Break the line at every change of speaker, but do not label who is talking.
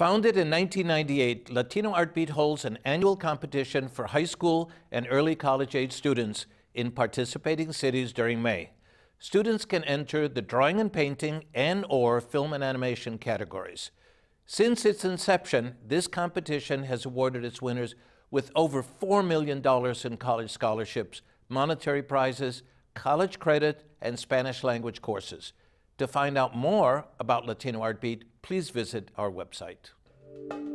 Founded in 1998, Latino Art Beat holds an annual competition for high school and early college-age students in participating cities during May. Students can enter the drawing and painting and/or film and animation categories. Since its inception, this competition has awarded its winners with over $4 million in college scholarships, monetary prizes, college credit, and Spanish language courses. To find out more about Latino Art Beat, please visit our website.